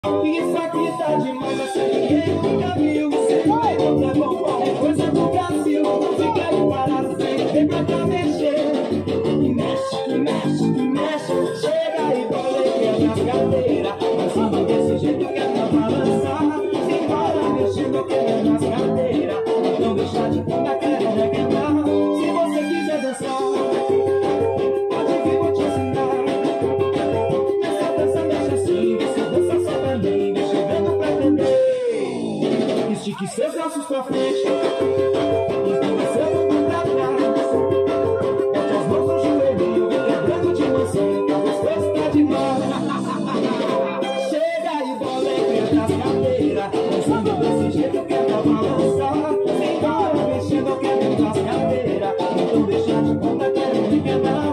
Isso aqui tá demais, assim ninguém nunca viu. Você vai botar bom, é coisa do Brasil. Não fica aí parado, vem pra cá mexer. E mexe, e mexe, e mexe. Chega e boleia nas cadeiras. Mas vamos desse jeito que é pra balançar. Simbora mexendo, quebra nas cadeiras. Não deixar de contar, quero requentar. Se você quiser dançar, pode vir, vou te ensinar. Nessa dança mexe assim, você dança só pra mim. Deixa eu ver pra aprender. Estique seus braços pra frente, empurra seu bumbum pra trás. Bote as mãos no joelho, vem quebrando de mansinho, que a gostoso tá demais. Chega e boleia nas cadeiras, dançando desse jeito que é pra balançar. Simbora mexendo, quebrando as cadeiras. Então deixa de conta, quero me quebrar.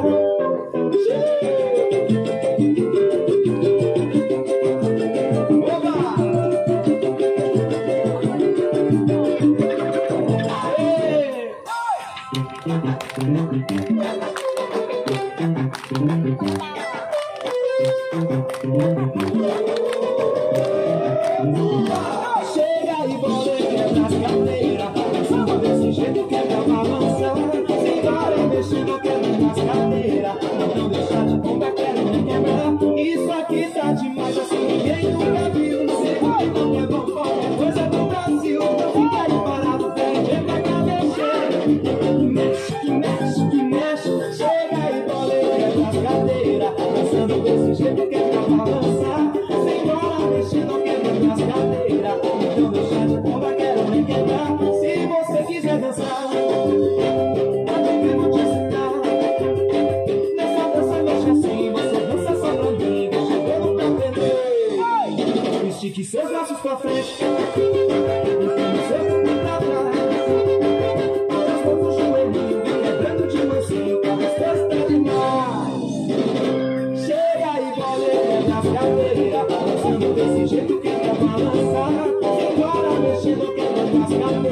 Chega e boleia nas cadeiras, dançando desse jeito que é pra balançar. Simbora mexendo, quebrando as cadeiras. Não deixar de conta, quero me quebrar. Isso aqui tá demais, assim ninguém nunca viu. Você vai não é bom, qualquer coisa do Brasil. Não fica aí parado, vem pra cá mexer. Mexe, mexe, mexe. Chega e boleia nas cadeiras, dançando desse jeito que é pra balançar. Simbora mexendo, quebrando as cadeiras. Então deixa de conta, quero me quebrar. Se você quiser dançar, pode vir, vou te ensinar. Nessa dança mexe assim, você dança só pra mim. Deixa eu ver pra aprender. Estique seus braços pra frente, empurra seu bumbum pra trás. Bota as mãos no joelho, vem quebrando de mansinho, que a gostosa tá demais. Chega e boleia nas cadeiras, dançando desse jeito que é pra balançar. Simbora mexendo, quebrando as cadeiras.